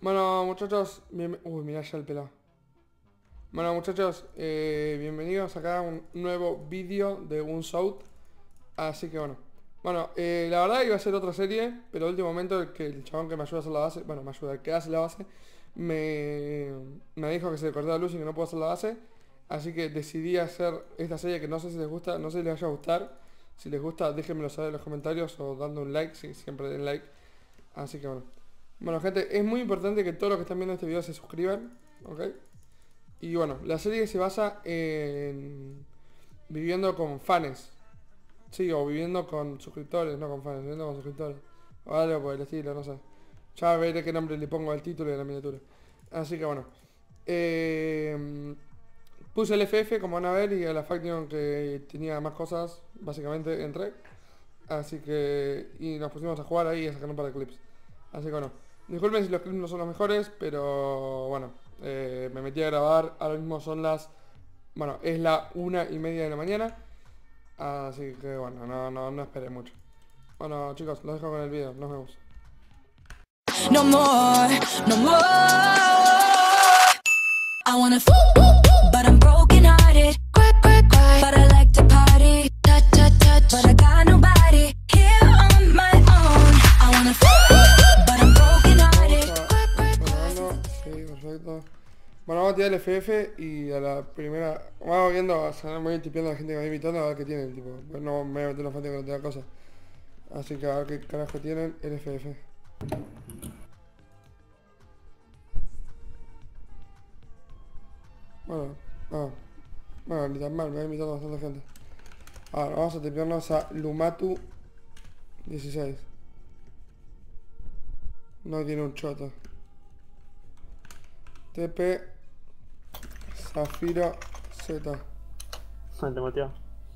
Bueno, muchachos, uy, mirá ya el pelado. Bueno, muchachos, bienvenidos acá a un nuevo vídeo de Unsold. Así que bueno. Bueno, la verdad iba a ser otra serie, pero al último momento el chabón que me ayuda a hacer la base, bueno, me ayuda, el que hace la base, me dijo que se le cortó la luz y que no puedo hacer la base. Así que decidí hacer esta serie que no sé si les gusta, no sé si les vaya a gustar. Si les gusta, déjenmelo saber en los comentarios o dando un like, si siempre den like. Así que bueno. Bueno, gente, es muy importante que todos los que están viendo este video se suscriban, ¿ok? Y bueno, la serie se basa en viviendo con fans. Sí, o viviendo con suscriptores, no con fans, viviendo con suscriptores. O algo por el estilo, no sé. Ya veré qué nombre le pongo al título y a la miniatura. Así que bueno. Puse el FF, como van a ver, y a la faction que tenía más cosas, básicamente entré. Así que... y nos pusimos a jugar ahí y a sacar un par de clips. Así que bueno. Disculpen si los clips no son los mejores, pero bueno. Me metí a grabar, ahora mismo son las... bueno, es la 1:30 de la mañana. Así que bueno, no esperé mucho. Bueno chicos, los dejo con el video, nos vemos. No more, no more. I wanna but I'm broken hearted. But I like to party. Touch, but I got nobody here on my own. I wanna but I'm broken hearted. Sí, perfecto. Bueno, vamos a tirar el FF y a la primera... vamos viendo, o sea, me voy tipeando a la gente que me va invitando a ver qué tienen, tipo. Pues no me voy a meter una fuente que no tenga cosas. Así que a ver qué carajo tienen el FF. Bueno, ni tan mal, me va invitando bastante gente. Ahora vamos a tipearnos a Lumatu 16. No tiene un choto. TP Zafiro Z. Te moteó.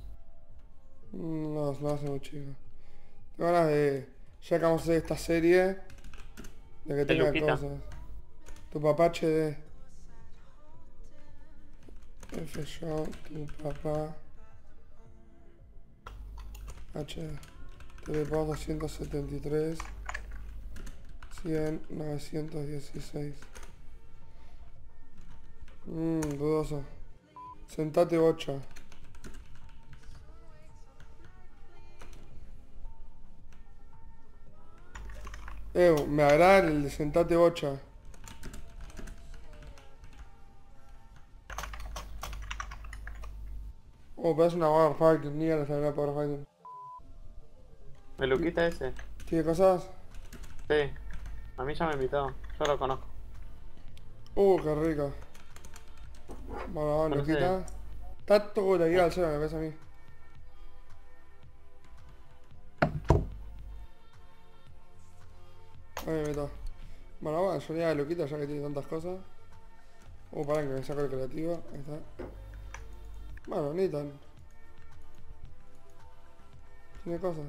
No hace muy chico. Tengo ganas de... ya que vamos a hacer esta serie, de que tenga Luquita. cosas. Tu papá HD. F yo, tu papá HD. TV 273 100 916. Dudoso. Sentate 8. Me agrada el de sentate 8. Oh, pero es una Power Fighting, ni ganas de una Power Fighting. ¿El Luquita ese? ¿Tiene cosas? Sí. A mí ya me invitó. Yo lo conozco. Qué rico. Bueno, vamos, No sé. Luquita. Está todo la guía al cero, me parece a mí. Ahí me meto. Bueno, vamos a soñar a Luquita ya que tiene tantas cosas. Pará que me saco el creativo. Ahí está. Bueno, ni tan. Tiene cosas.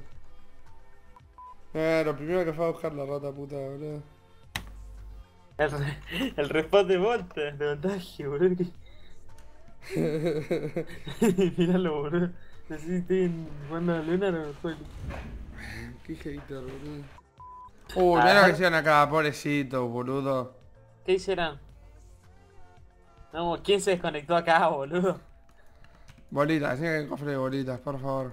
Lo primero que fue a buscar la rata puta, boludo. El respawn de Volta, de contagio, boludo. Míralo, boludo. No sé si estoy jugando a Lunar o juego. Qué hater, boludo. Mirá lo que hicieron acá, pobrecito, boludo. ¿Qué hicieron? No, ¿quién se desconectó acá, boludo? Bolitas, decime que el cofre de bolitas, por favor.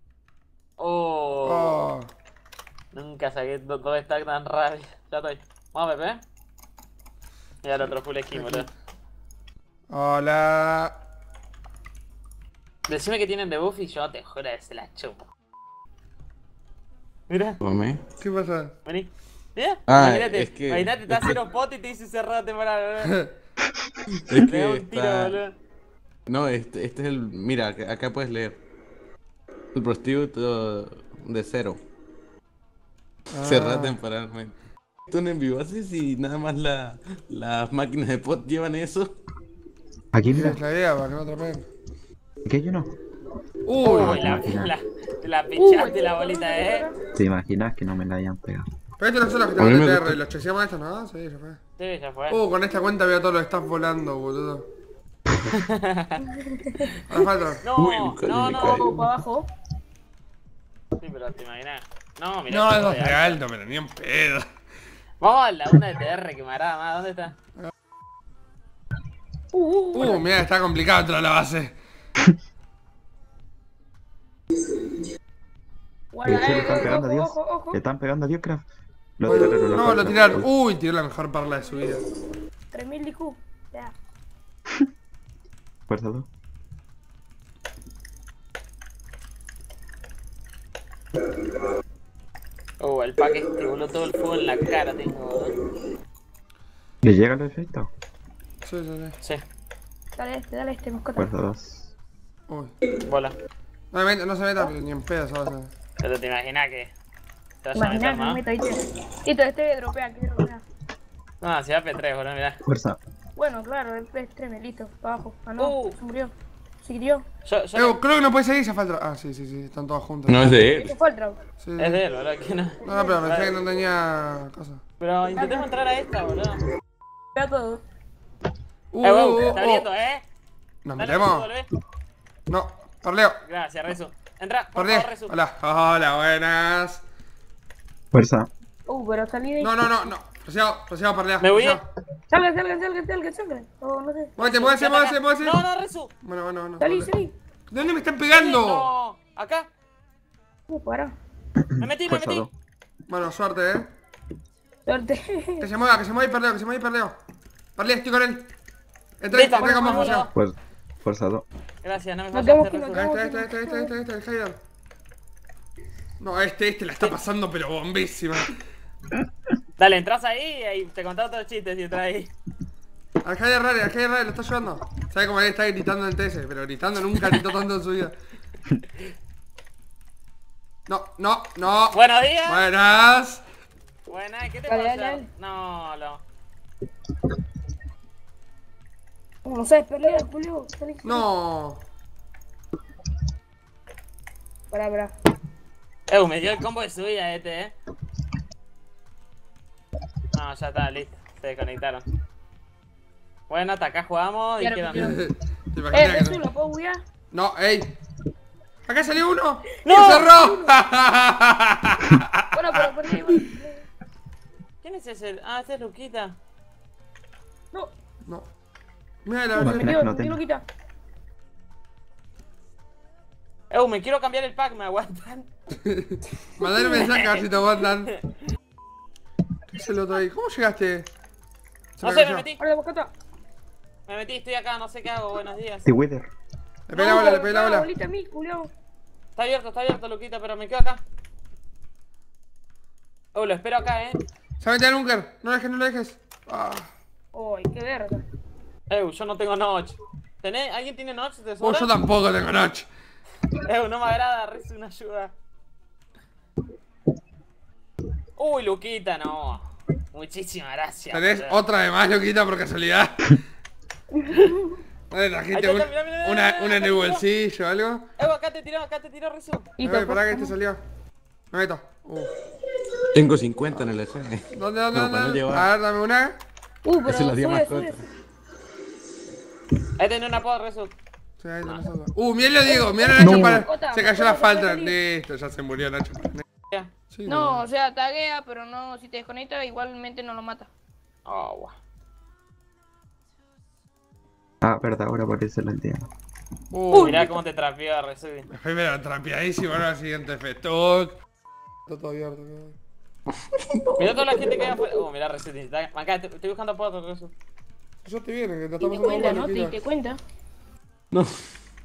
Oh. Nunca saqué todo stack tan rápido. Ya estoy. Vamos, Pepe. Y al otro full skin, boludo. Hola. Decime que tienen debuff y yo te juro que se la chupo. Mira, ¿Qué pasa? vení. Mira, Es imagínate, que... imagínate, te hace un pot y te dice cerrate para boludo. Es Le da que un tiro, está... boludo. No, este es el... Mira, acá puedes leer. El prostíbulo de 0. Cerrar temporalmente. Esto en vivo, así si nada más las máquinas de pot llevan eso. Aquí mira, Es la idea, para que no atrapen. aquí hay uno. Uy, la pichaste la bolita, ¿Te imaginas que no me la hayan pegado? Pero estos no son los que A mí tenemos me de gusta. TR, los chequeamos estos, ¿no? Sí, ya fue. Sí, ya fue. Con esta cuenta veo todos los staff volando, boludo. Ahora falta. No, casi no, me no. caigo. para abajo. Sí, pero te imaginas. No, mira. No, es 2 de alto, pero ni un pedo. Vamos a la una de TR que me agrada más. ¿Dónde está? Mira, está complicado entrar a la base. Le están pegando a Dios. ojo. Le están pegando a Dioscraft. Lo tiraron una No, falta. lo tiraron. Uy, tiró la mejor parla de su vida. 3000 de IQ. Ya. Fuerza 2. El pack este, boludo, todo el fuego en la cara tengo, boludo. ¿Le llega el efecto? Sí, sí, sí. Sí, Dale este, mascota. Fuerza 2. Uy. bola. No se meta ni en pedo, ¿sabes? Pero te imaginas que te vas a meter Imaginá que me más. meto ahí. Listo, este dropea, que dropea. No, si va P3, boludo, mirá. Fuerza. Bueno, claro, el P3, listo, para abajo. Ah, no, Uh. se murió. Siguió. Yo Creo que no puede seguir, se falta. Ah, sí, están todas juntas. No es de él. Eso fue el drop. Sí. es de él, boludo, que no. No, pero pensé que no tenía cosa. Pero intentemos entrar a esta, boludo. Vea todo. Wow, está abriendo, ¿Nos Dale, metemos? volvé. No, parleo. Gracias, Rezu. Entra, por Parleo. favor, Rezu. Hola, hola, buenas. Fuerza. Pero salí de ahí. No. Prosiado, parleo. Me voy. Salgan. Oh, no sé. Muévete. No, Rezu. Bueno. Salí. ¿Dónde me están pegando? No, acá. Pará. Me metí. Fuerza 2. Bueno, suerte, Suerte. Que se mueva y perleo. Parleo, estoy con él. Entra Listo, con más bueno, fusión. Fuerza 2. Gracias, no me Nos fallaste, tenemos Rezu. que El Heider. No, este la está pasando pero bombísima. Dale, entras ahí y te contaba otros chistes y entras ahí. Al Heider Rare, lo está ayudando. ¿Sabe cómo él está gritando en TS? Pero gritando nunca gritó tanto en su vida. No. Buenos días. Buenas. ¿Qué te Dale, pasa? dale. No. No sé, pelea, Julio. Salí. No. Pará. Me dio el combo de su vida este, No, ya está, listo. Se desconectaron. Bueno, hasta acá jugamos. Quiero. Dijeron. ¿Te imaginas que Rezu, no? ¿lo puedo buguear? No, ey. Acá salió uno. ¡No! ¡Se cerró! Bueno, pero perdí. ¿Quién es ese? Ah, ese es Luquita. No. Mira la Imagina verdad. que no Me tenga. lo quita. Me quiero cambiar el pack, ¿me aguantan? Mandale un mensaje a ver si te aguantan. ¿Qué es el otro ahí? ¿Cómo llegaste? No sé, me metí. Hola, mascota. Me metí, estoy acá, no sé qué hago. Buenos días. The Wither. Le pegué la bola. Bolita a mí, Julio. Está abierto, Luquita, pero me quedo acá. Lo espero acá, Se mete al búnker. No lo dejes. Ah. Ay, qué verga. Yo no tengo notch. ¿Alguien tiene notch? ¿Te Oh, sobra? yo tampoco tengo noche. No me agrada, recibe una ayuda. Uy, Luquita, no. Muchísimas gracias. ¿Tenés boludo. otra de más, loquita, por casualidad? ¿No le trajiste Ahí está, mirá. una en el bolsillo o algo? Acá te tiró, Rezu. Pará que este salió. Me meto. Tengo 50 en el EC. ¿Dónde? No, para no llevar. A ver, dame una. Pero Esa es la día más sube. corta. Ahí tenés una pod, Rezu. Sí, ahí tenés otra. Mirá lo digo, mirá Nacho No. para. Se cayó la falta. No. Listo, ya se murió Nacho. Ya. Sí, No, o sea, taguea, pero no, si te desconecta igualmente no lo mata. Oh, guau. Verdad, ahora aparece la entidad. Mirá cómo te trapeó, Rezu. Primero trapeadísimo, ahora siguiente festoc. Está todo abierto. Mirá toda la gente que hay afuera. Mirá, Rezu. Acá estoy buscando pod, Rezu. Yo te viene, que te Y estamos te cuenta, ¿no? loquita. Te cuenta. No. Es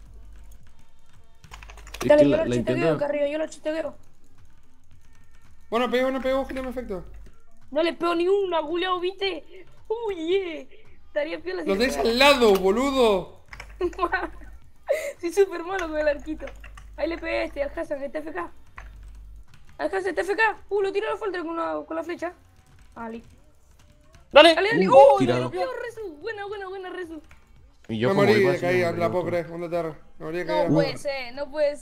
Dale, que yo la lo chitegueo acá intento. arriba, yo lo chitegueo. Bueno, pegó, genio efecto. No le pego ni una, Julio, ¿viste? Uy, Estaría piola si Lo le tenés pegara. al lado, boludo. Soy súper malo con el arquito. Ahí le pegué al Hassan, el TFK. Al Hassan, TFK. Lo tiró a la falta con la flecha. Listo. Dale. Dale. Tirado. Rezu. Buena, Rezu. Y yo Me como morí iba de así, caída, me la botó. puedo creer, un DTR. Me morí de No caída. puede ser, no puede ser.